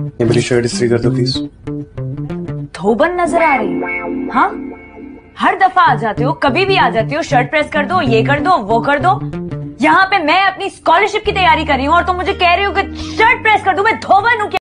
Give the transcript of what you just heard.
ये मेरी शर्ट इस्त्री कर दो प्लीज। धोबन नजर आ रही है? हाँ, हर दफा आ जाते हो, कभी भी आ जाते हो, शर्ट प्रेस कर दो, ये कर दो, वो कर दो। यहाँ पे मैं अपनी स्कॉलरशिप की तैयारी कर रही हूँ और तुम मुझे कह रही हो कि शर्ट प्रेस कर दूं। मैं धोबन हूँ क्या?